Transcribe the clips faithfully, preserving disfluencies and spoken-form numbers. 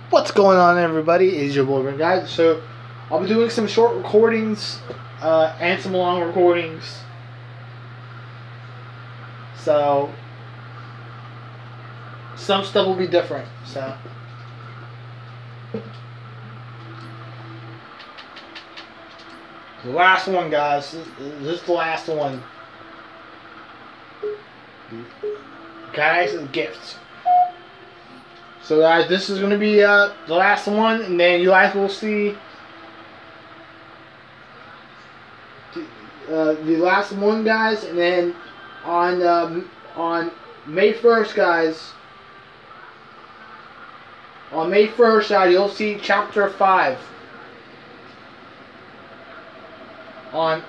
What's going on, everybody? It's your boy, guys. So, I'll be doing some short recordings uh, and some long recordings. So, some stuff will be different. So, the last one, guys. This is the last one. Guys, and gifts. So guys, this is going to be uh, the last one, and then you guys will see uh, the last one, guys, and then on um, on May first, guys, on May first, uh, you'll see chapter five on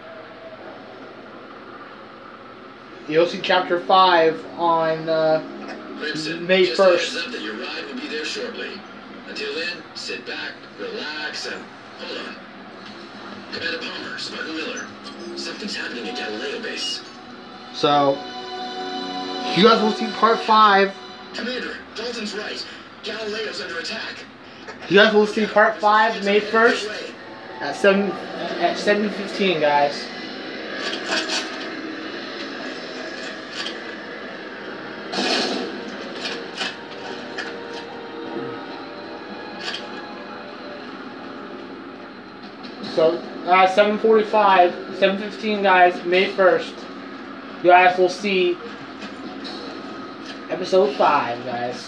you'll see chapter five on uh, Crimson, May first. Just a heads up that your ride will be there shortly. Until then, sit back, relax, and hold on. Commander Palmer, Spartan Miller. Something's happening at Galileo base. So, you guys will see part five. Commander, Dalton's right. Galileo's under attack. You guys will see part five May first at seven at seven fifteen, guys. So, uh, seven forty-five, seven fifteen, guys, May first. You guys will see episode five, guys.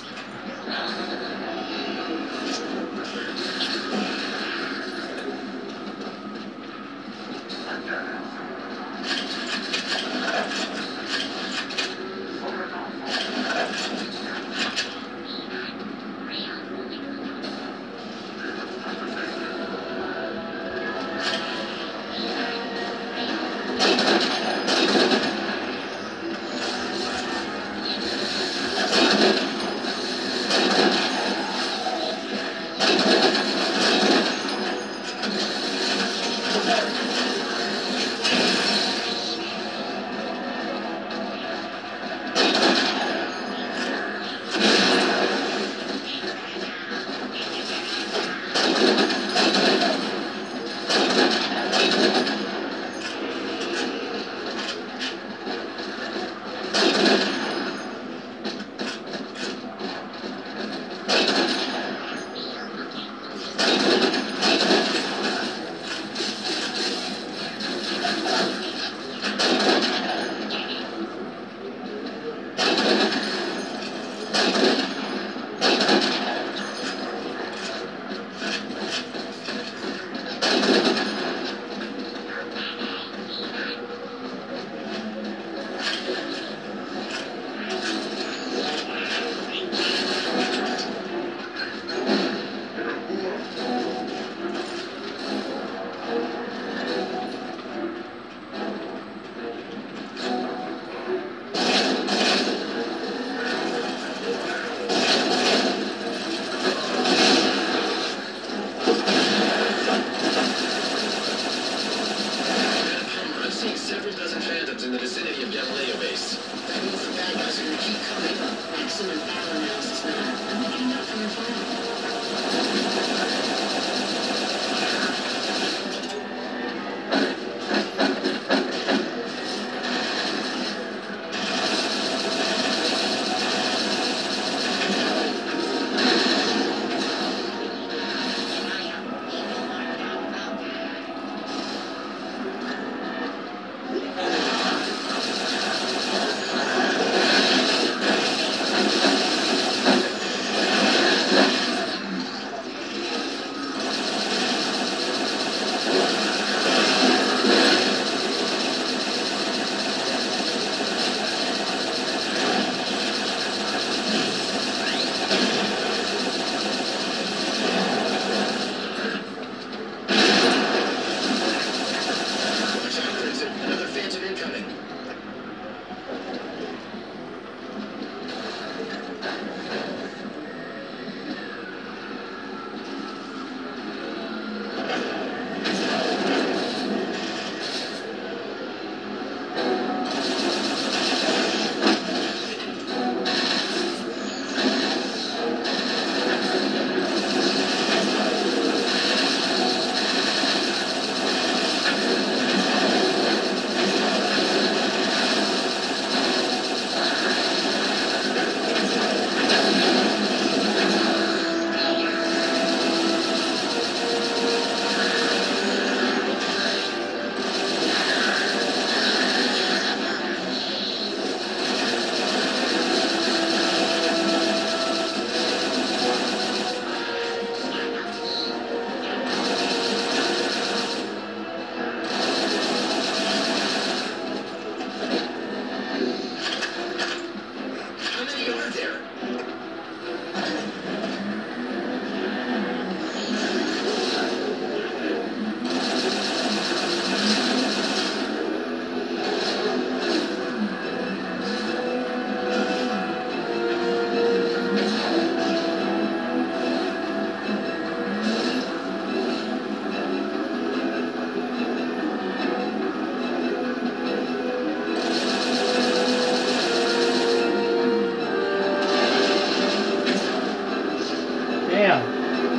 Damn.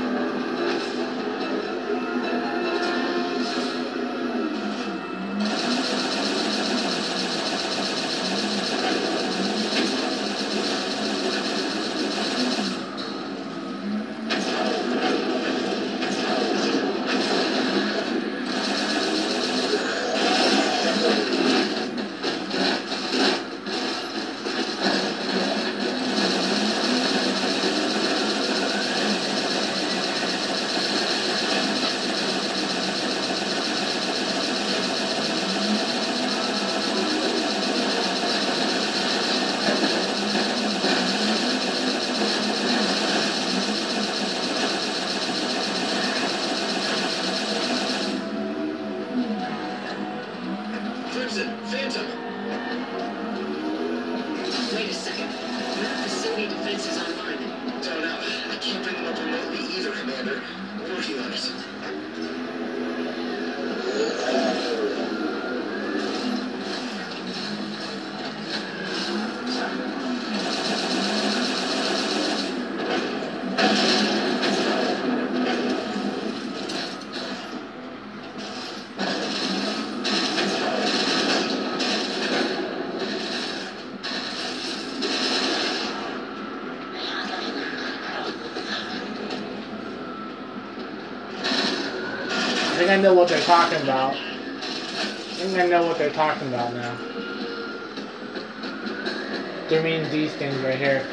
Phantom! Wait a second. Your facility defense is online. Don't know. I can't bring them up remotely either, Commander. I'm working on it. I think I know what they're talking about. I think I know what they're talking about now. They mean these things right here.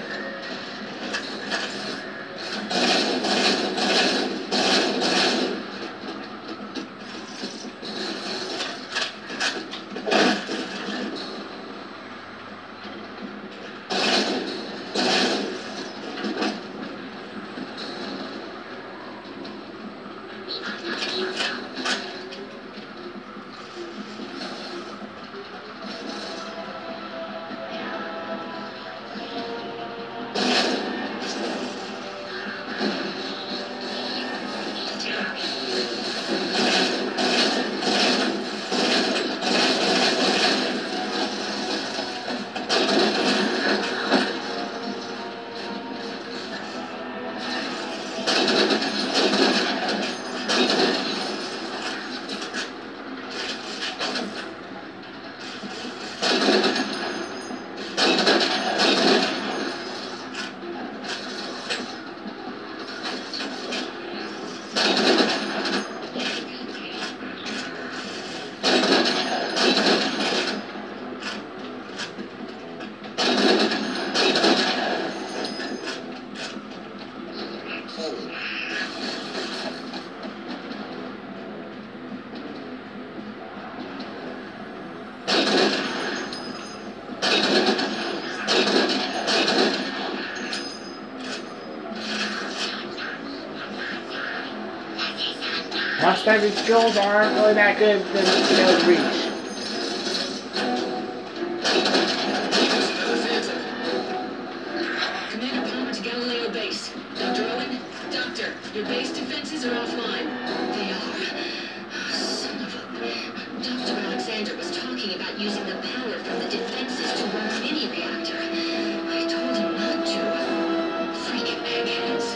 My special skills aren't really that good to be able to reach. Commander Palmer to Galileo Base. Doctor Owen? Doctor, your base defenses are offline. They are? Son of a... Doctor Alexander was talking about using the power from the defenses to run a mini reactor. I told him not to. Freaking eggheads.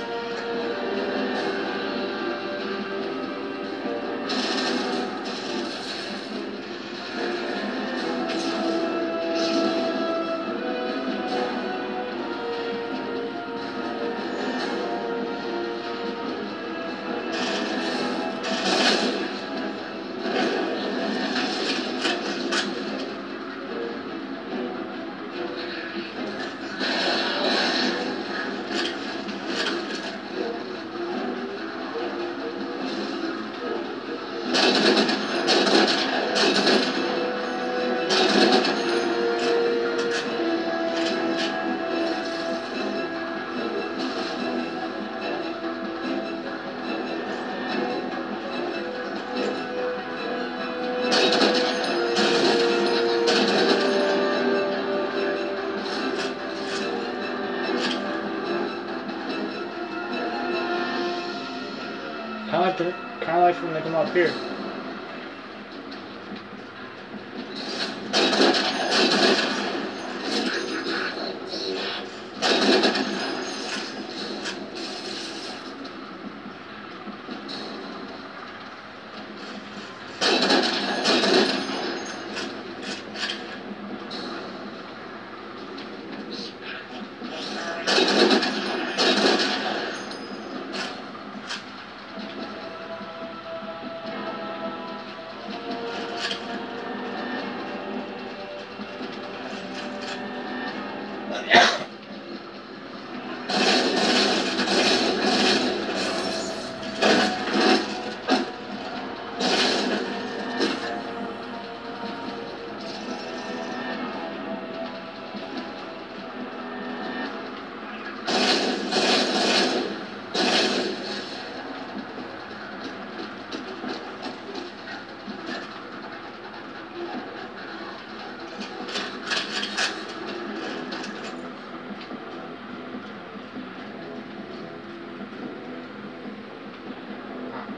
Kind of like, kind of like when they come up here.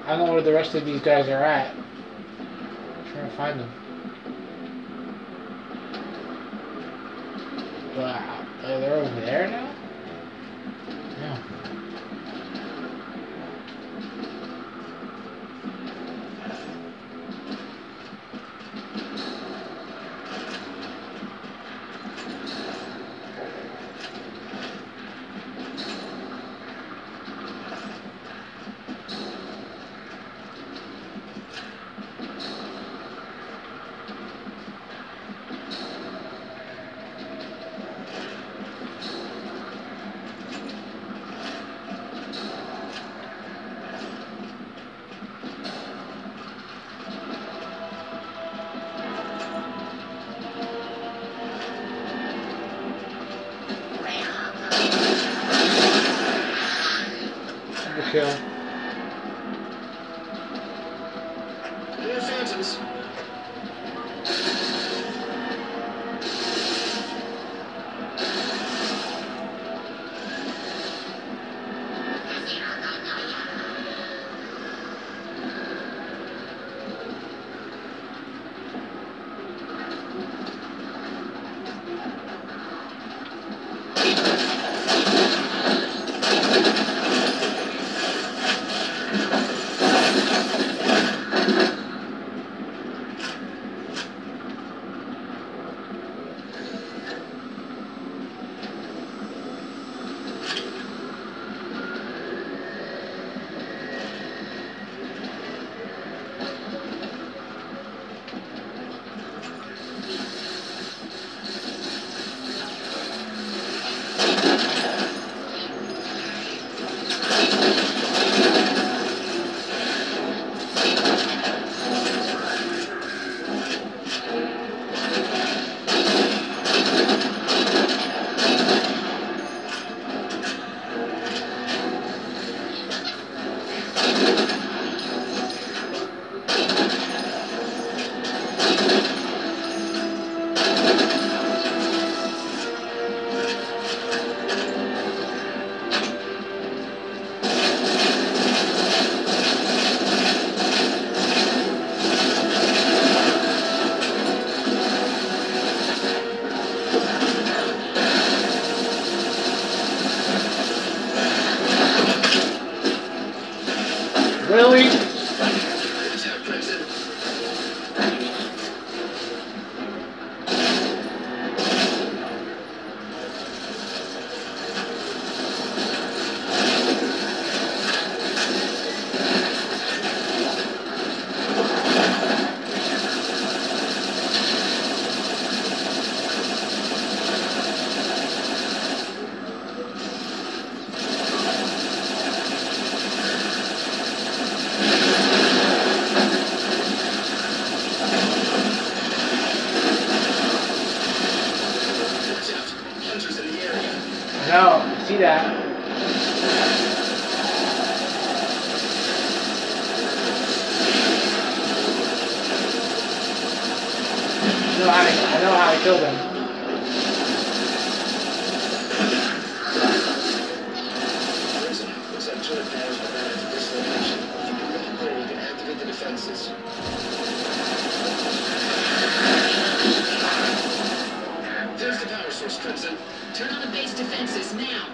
I don't know where the rest of these guys are at. I'm trying to find them. Wow, uh, they're over there now? Yeah. Kill. More phantoms. Really? No, see that? I know how to, I know how to kill them. Looks like turret powers are routed to this location. If you can get up there, you can activate the defenses. There's the power source, Crimson. Turn on the base defenses now.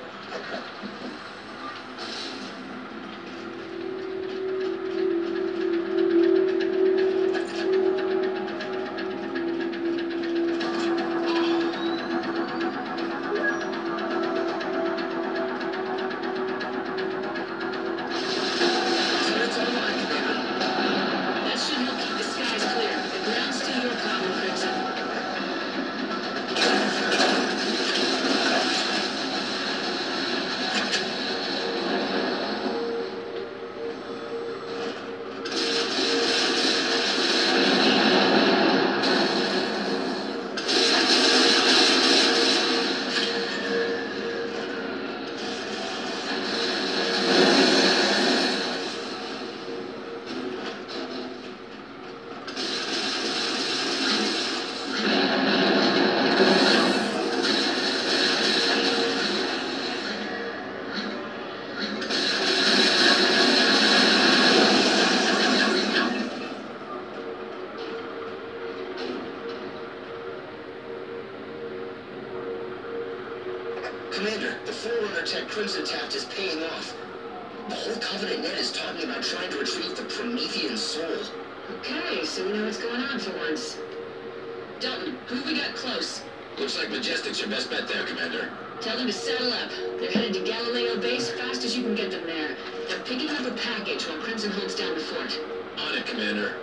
The whole Covenant net is talking about trying to retrieve the Promethean soul. Okay, so we know what's going on for once. Dalton, who we got close? Looks like Majestic's your best bet there, Commander. Tell them to settle up. They're headed to Galileo Base fast as you can get them there. They're picking up a package while Crimson holds down the fort. On it, Commander.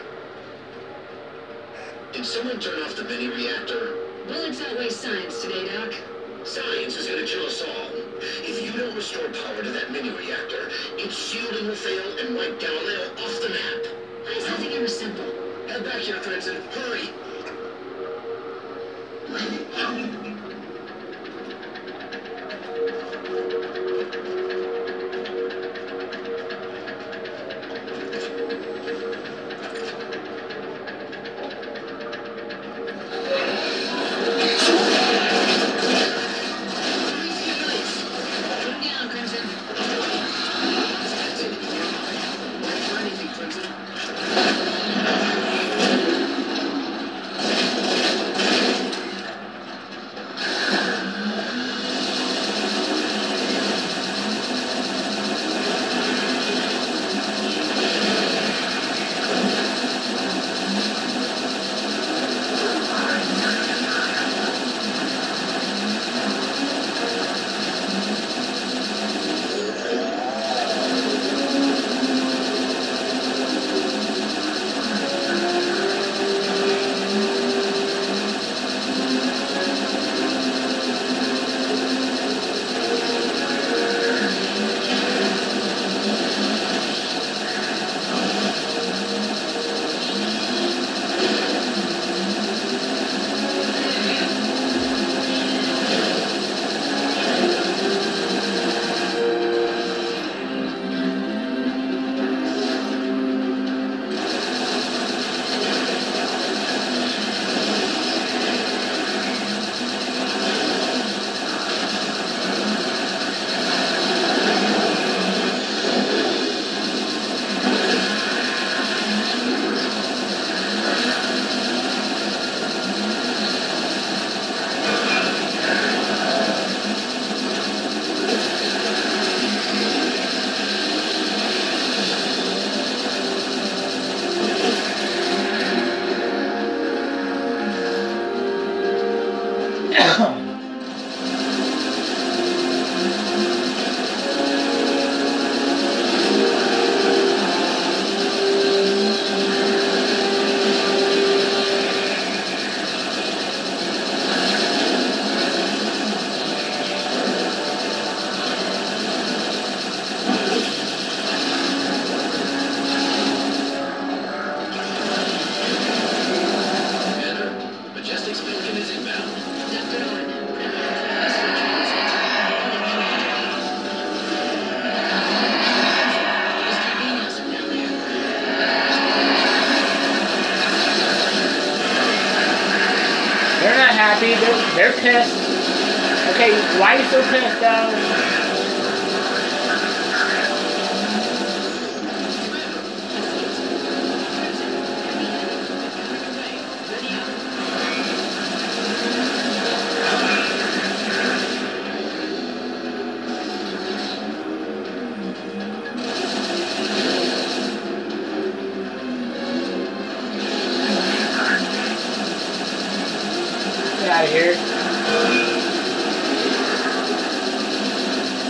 Did someone turn off the mini-reactor? Bullets outweigh science today, Doc. Science is gonna kill us all. If you don't restore power to that mini-reactor, its shielding will fail and wipe Galileo off the map. Why is nothing ever simple? Head back here, Crimson. Hurry! happy. They're, they're pissed. Okay, why are you so pissed, though? Get out of here.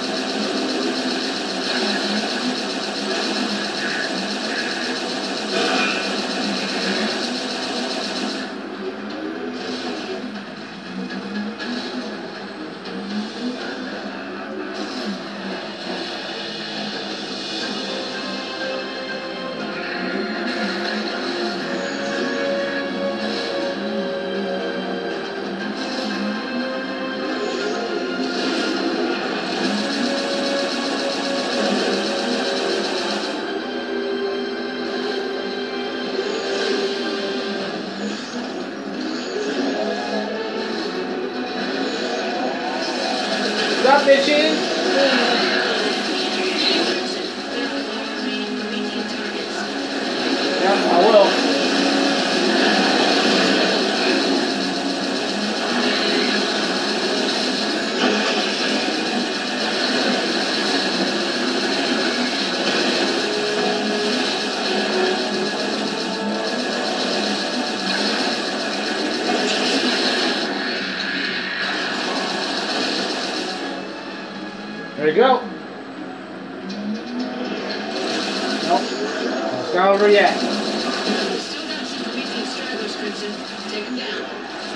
Not over yet. We've still got some Prometheus stragglers, Crimson. Take them down.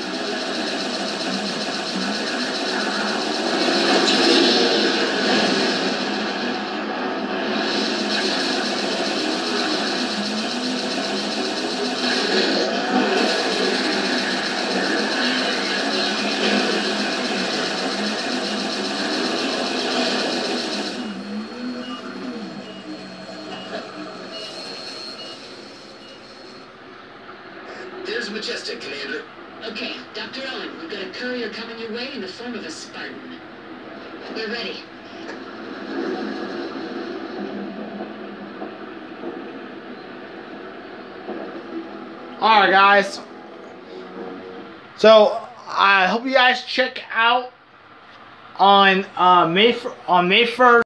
There's Majestic, Commander. Okay, Doctor Owen, we've got a courier coming your way in the form of a Spartan. We're ready. Alright, guys. So, I hope you guys check out on uh, May on May first.